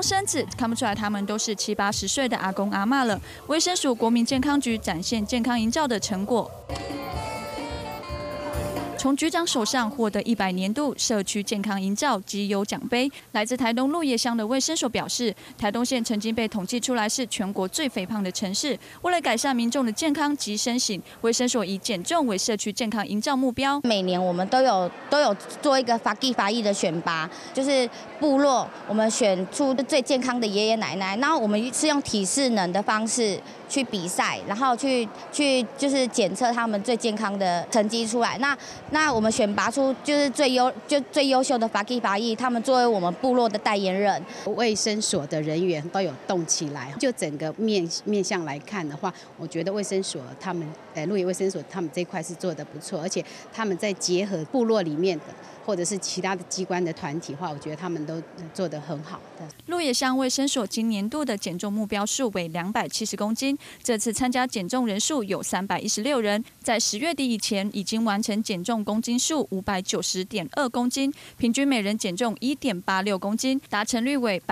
身子，看不出来他们都是70、80岁的阿公阿嬷了。卫生署国民健康局展现健康营造的成果。从局长手上获得100年度社区健康营造绩优奖杯。来自台东鹿野乡的卫生所表示，台东县曾经被统计出来是全国最肥胖的城市。为了改善民众的健康及身形，卫生所以减重为社区健康营造目标。 每年我们都有做一个法医的选拔，就是部落我们选出最健康的爷爷奶奶，然后我们是用体适能的方式去比赛，然后去就是检测他们最健康的成绩出来。那我们选拔出就是最优秀的法医，他们作为我们部落的代言人。 卫生所的人员都有动起来，就整个面向来看的话，我觉得卫生所他们鹿野卫生所他们这一块是做得不错，而且他们在结合部落里面的或者是其他的机关的团体化，我觉得他们都做得很好的。 鹿野乡卫生所今年度的减重目标数为270公斤，这次参加减重人数有316人，在10月底以前已经完成减重公斤数590.2公斤，平均每人减重1.86公斤，达成率为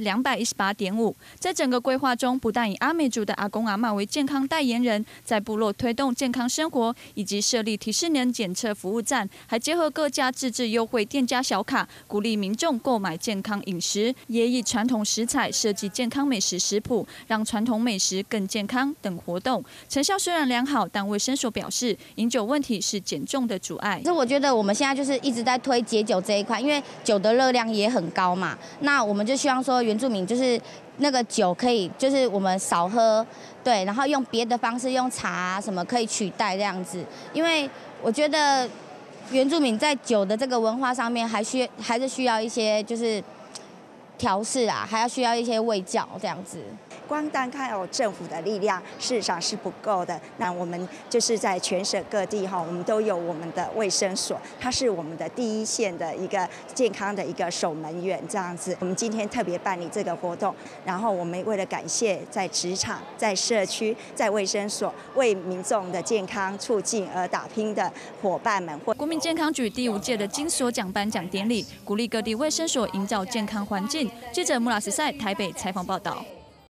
218.5%。在整个规划中，不但以阿美族的阿公阿嬷为健康代言人，在部落推动健康生活，以及设立体适能检测服务站，还结合各家自制优惠店家小卡，鼓励民众购买健康饮食，也以传统食材设计健康美食食谱，让传统美食更健康等活动，成效虽然良好，但卫生所表示，饮酒问题是减重的阻碍。 我觉得我们现在就是一直在推解酒这一块，因为酒的热量也很高嘛，那我们就希望说原住民就是那个酒可以就是我们少喝，对，然后用别的方式，用茶什么可以取代这样子，因为我觉得原住民在酒的这个文化上面还是需要一些就是调试啊，还需要一些卫教这样子。 光单靠政府的力量，事实上是不够的。那我们就是在全省各地哈，我们都有我们的卫生所，它是我们的第一线的一个健康的一个守门员这样子。我们今天特别办理这个活动，然后我们为了感谢在职场、在社区、在卫生所为民众的健康促进而打拼的伙伴们。 国民健康局第5届的金所奖颁奖典礼，鼓励各地卫生所营造健康环境。记者穆拉斯赛台北采访报道。